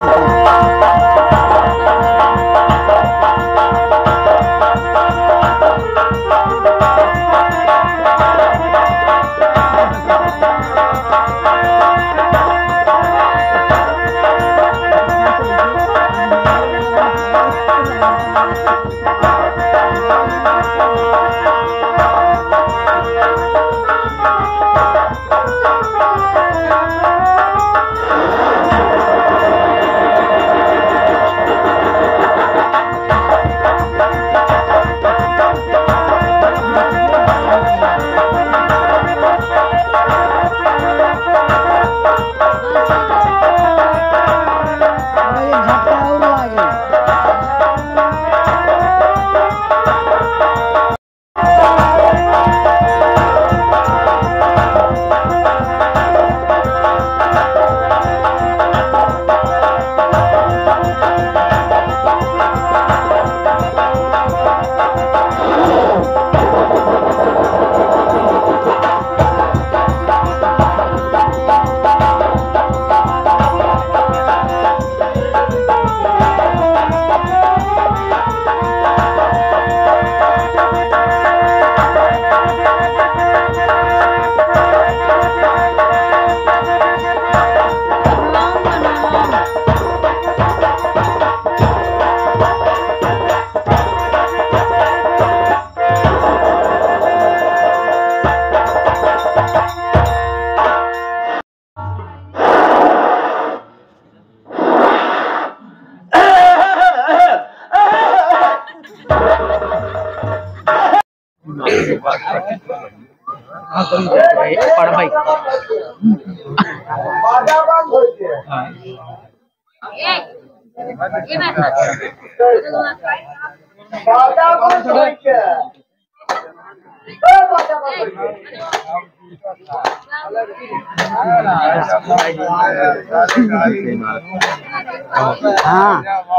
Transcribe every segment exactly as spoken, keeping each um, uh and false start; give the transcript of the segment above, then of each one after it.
बड़ा भाई हाँ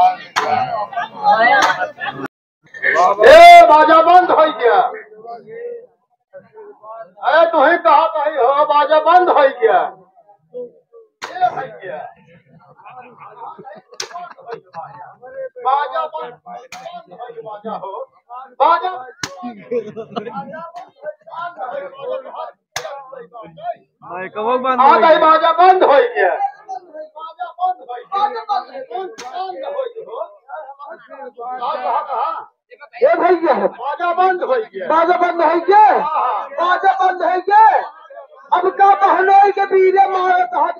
ए बाजा बंद हो गया। अरे तुही कहा कही हो बाजा बंद हो गया। बाजा बंद बाजा हो बाजा आ गई बाजा बंद हो गया। ये भैया बाजा बंद हो गया। बाजा बंद है क्या? बाजा बंद है क्या? अब का बहनोई के बीरे मारे कहा